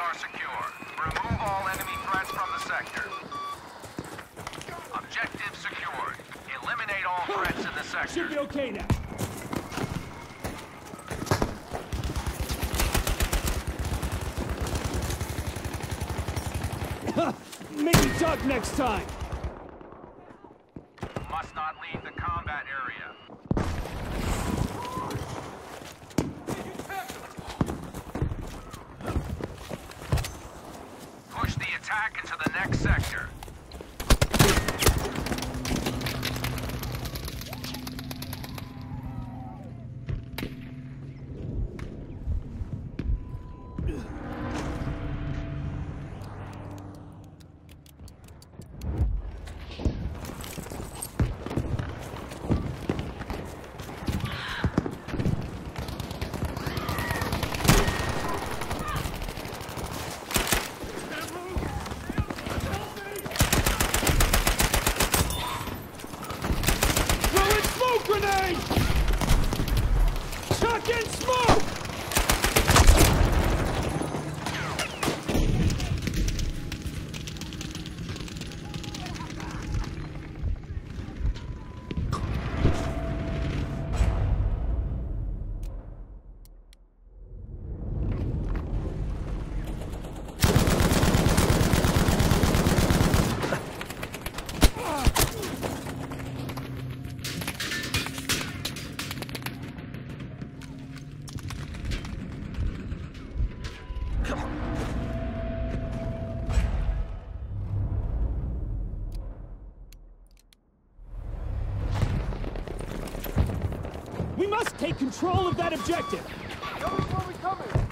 are secure. Remove all enemy threats from the sector. Objective secured. Eliminate all threats in the sector. Should be okay now. Maybe duck next time. Must not leave the combat area. Push the attack into the next sector. Grenade! Chuck in smoke! We must take control of that objective! Tell us where we're coming!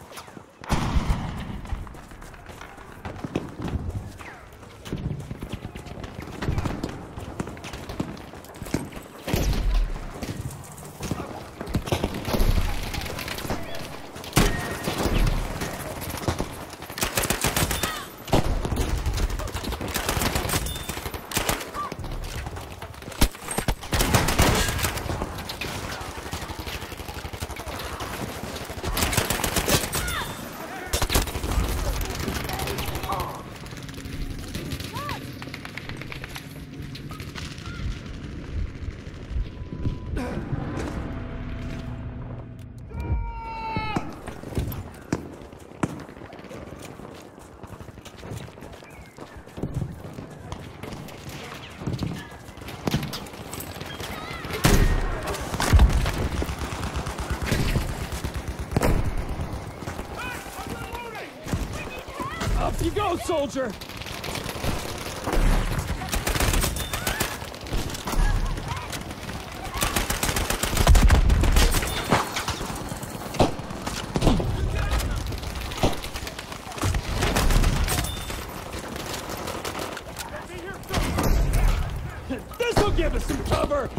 Up you go, soldier! This'll give us some cover!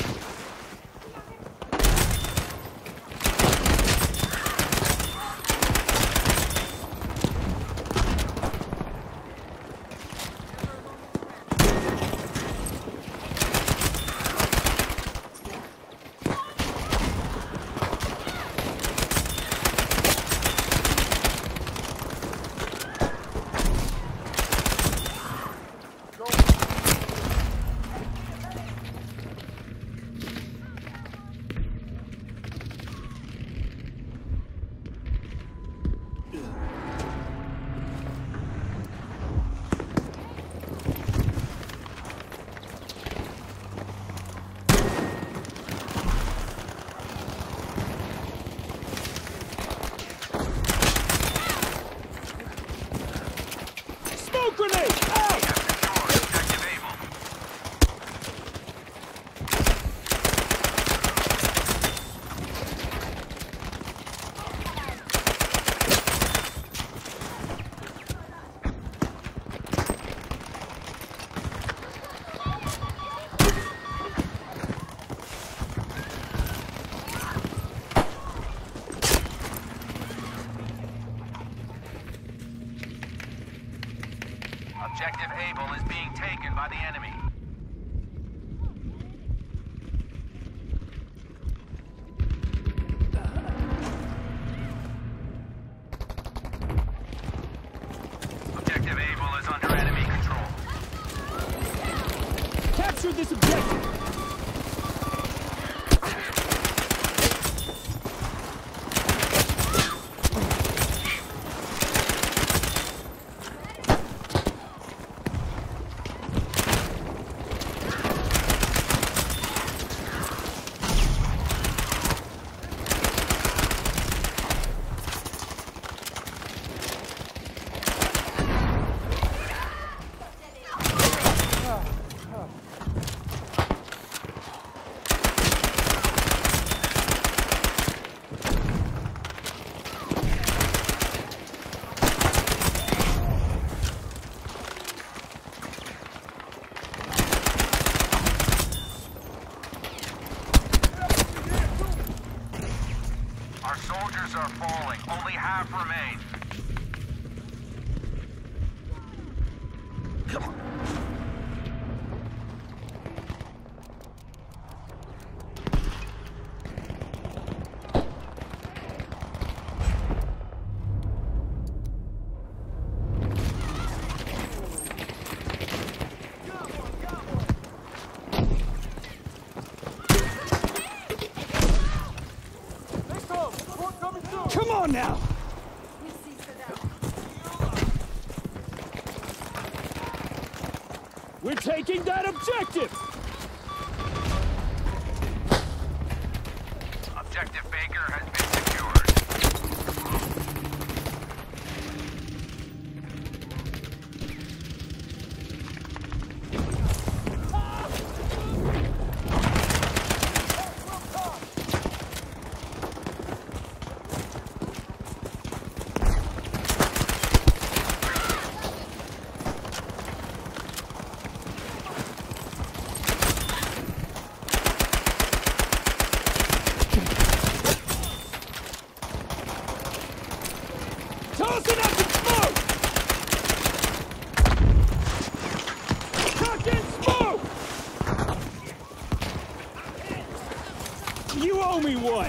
Grenade! Out! Objective Able is being taken by the enemy. Soldiers are falling. Only half remain. Come on. Come on now! We're taking that objective! Objective Baker has been secured. Tossing up the smoke! Talking smoke! You owe me one!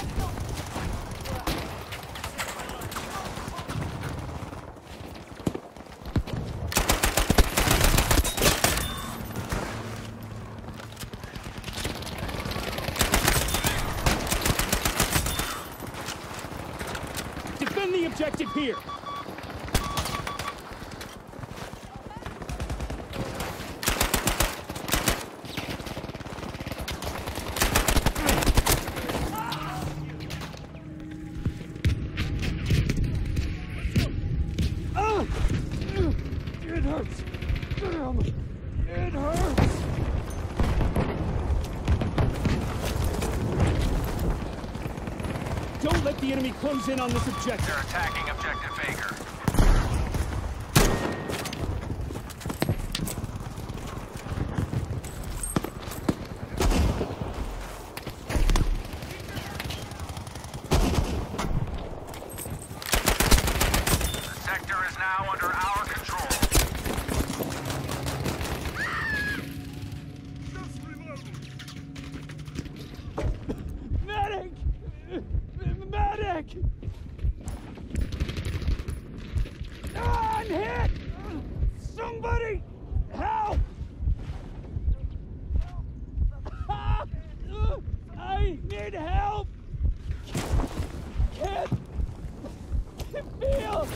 Defend the objective here! It hurts. Damn. It hurts. Don't let the enemy close in on this objective. They're attacking Objective Baker. The sector is now under our control. Medic! Medic! Ah, I'm hit! Somebody help! I need help! Can't feel!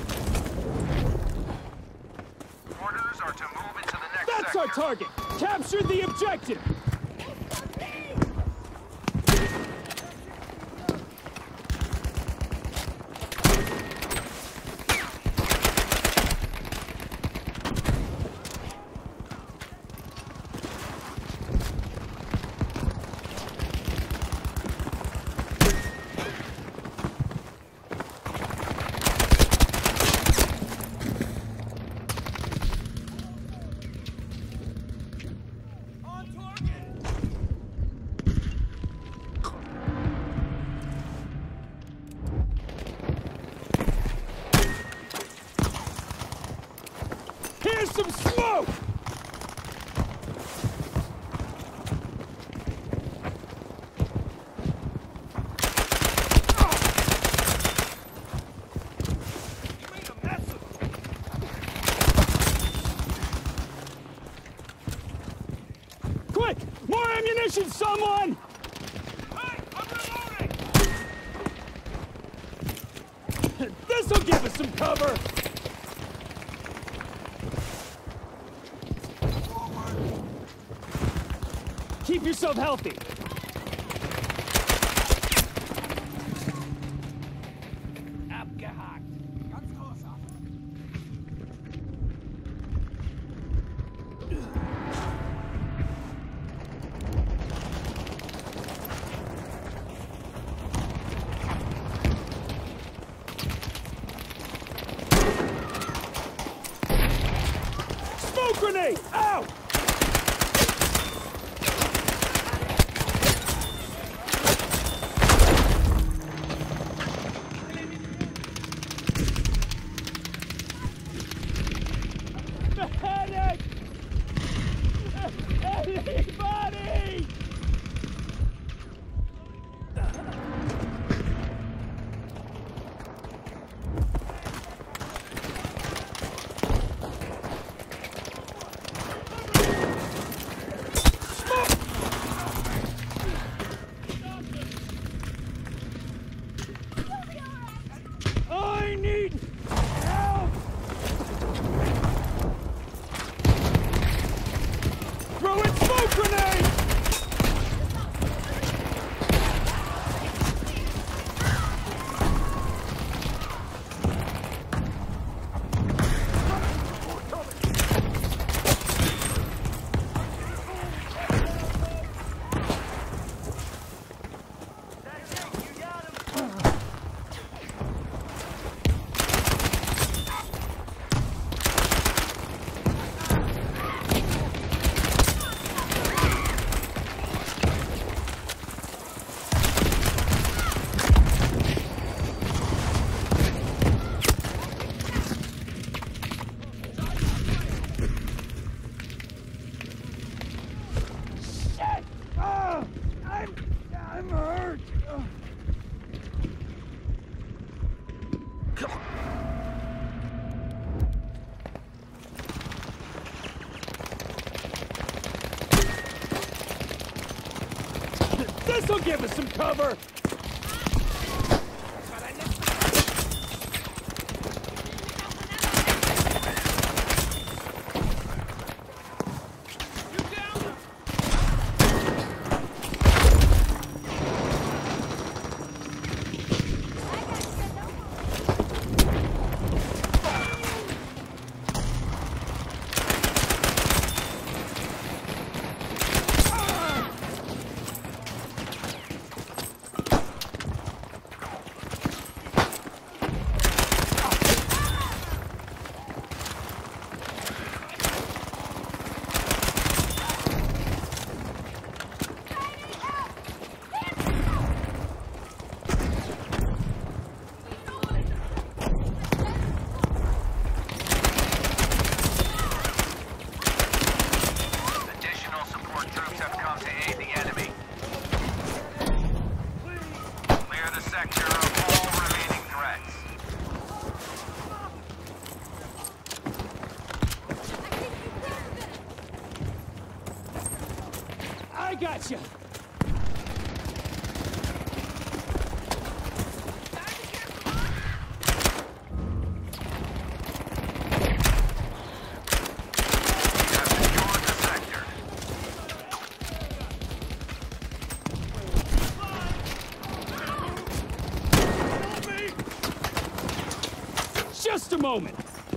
Orders are to move into the next That's sector. our target! Capture the objective! Here's some smoke! Quick! More ammunition, someone! Hey, I'm reloading! This'll give us some cover! Keep yourself healthy. Abgehakt. Ganz großer. Smoke grenade! Out! hurt! This'll give us some cover! I gotcha! Just a moment!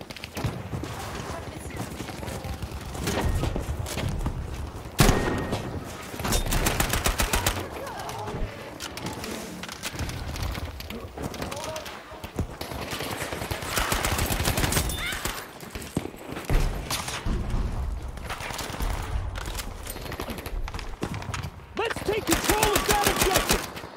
Let's take control of that objective!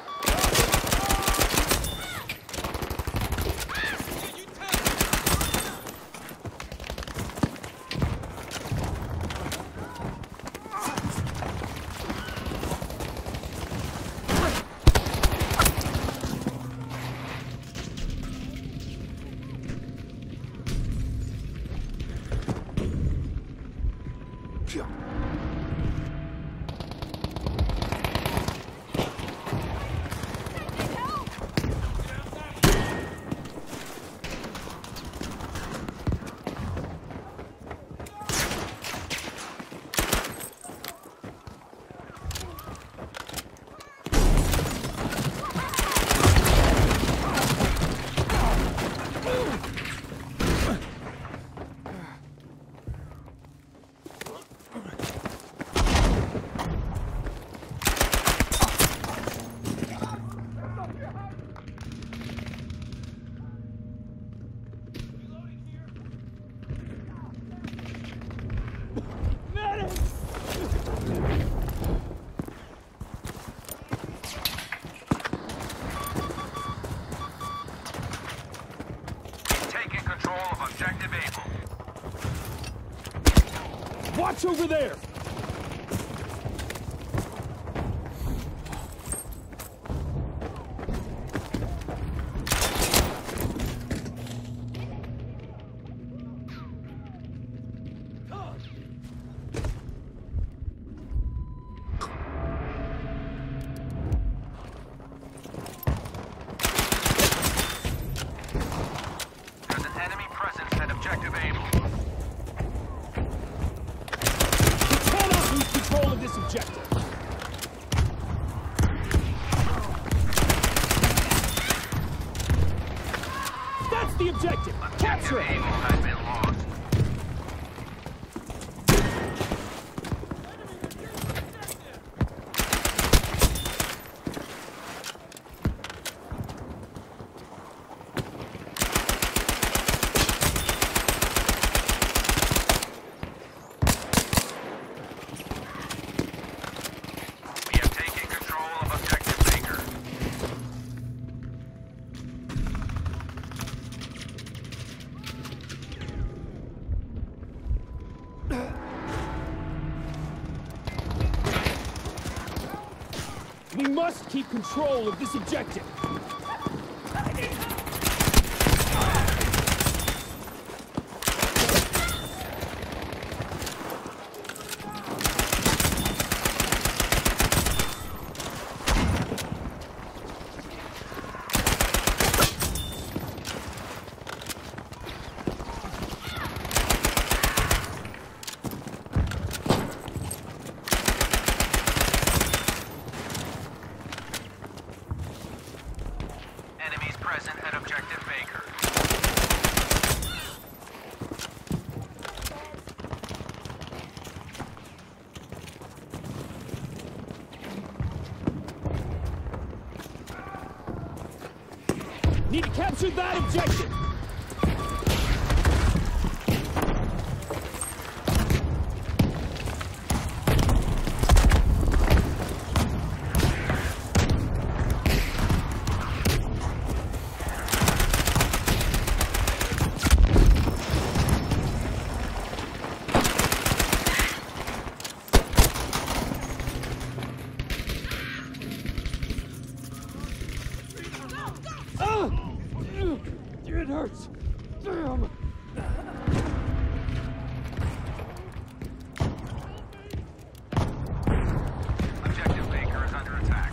Taking control of objective Able. Watch over there! There's an enemy presence at objective Able. We cannot lose control of this objective! That's the objective! Capture Objective it! Able has been lost. We have taken control of objective Baker. must keep control of this objective. Enemies present at Objective Baker. Need to capture that objective. It hurts. Damn. Objective Baker is under attack.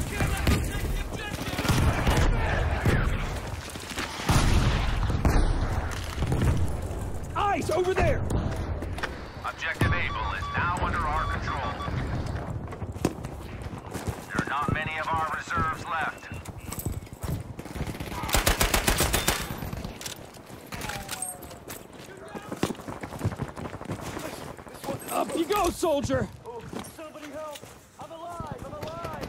Eyes over there. Objective Able is now under our control. There are not many of our reserves left. Up you go, soldier! Oh, somebody help! I'm alive! I'm alive!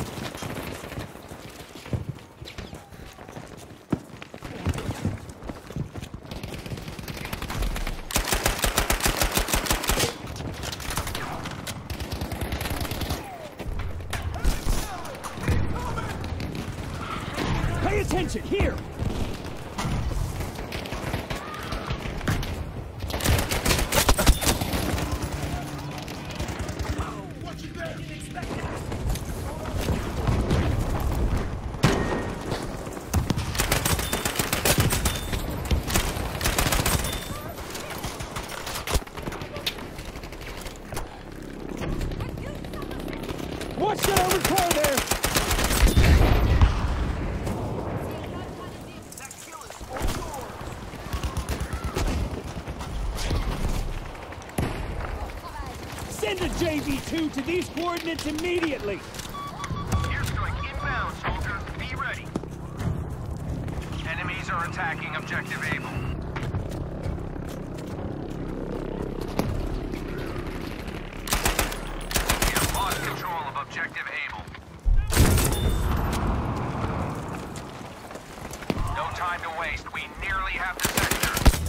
Pay attention, here! Watch that overcar there! That kill is all yours! Send a JV-2 to these coordinates immediately! Airstrike inbound, soldier. Be ready. Enemies are attacking Objective Able. We have lost control of Objective Able. No time to waste. We nearly have the sector.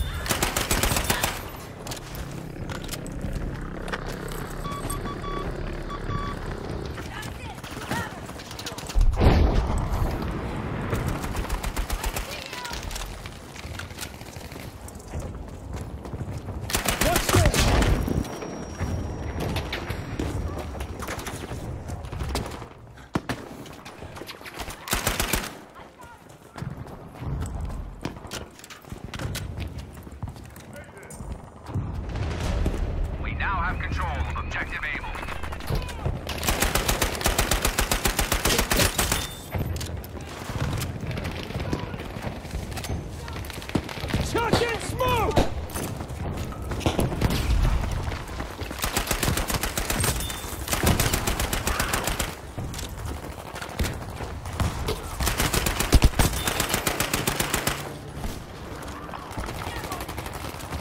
Watch this! We now have control of Objective Able. Chuck and smoke!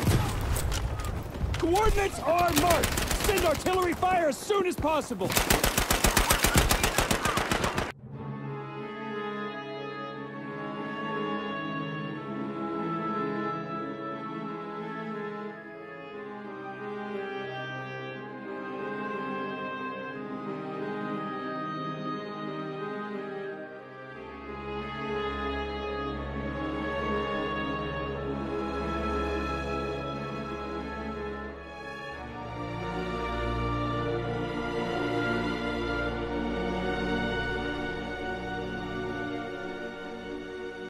Coordinates are marked! Send artillery fire as soon as possible!